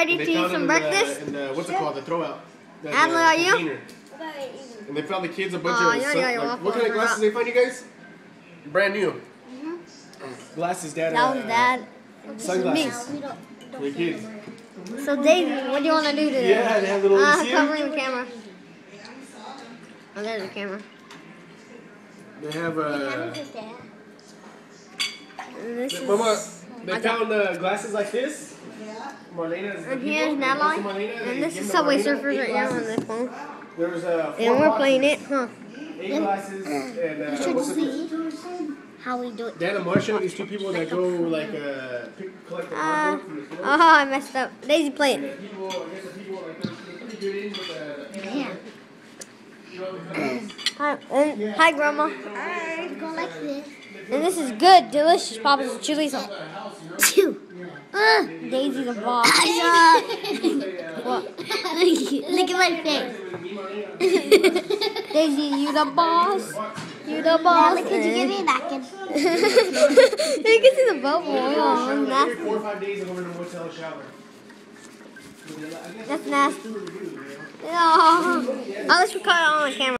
ready to eat some breakfast? What's it called? The throwout. Adler, are you? And they found the kids a bunch of what kind of glasses they find you guys? Brand new. Glasses, Dad. That was Dad. Sunglasses. For the kids. So Daisy, what do you want to do today? Yeah, they have little. Covering the camera. Oh, there's the camera. They have Mama, they found glasses like this. Marlena's and here's Natalie. And this is Subway Surfers right now on their phone. There's and we're playing it, huh? 8 glasses and what's it? How we do it. Dad and Marcia, these two people that go like collect the cardboard from the store. Oh, I messed up. Daisy, play it. Yeah. Hi, Grandma. Hi. Go like this. And this is good, delicious Papa's chili sauce. Daisy's a boss. What? Look at my face. Daisy, you the boss. You the boss. Could you give me a napkin? You can see the bubble. Oh, nasty. 4 or 5 days and we're in a motel shower. That's nasty. Oh, let's record it on the camera.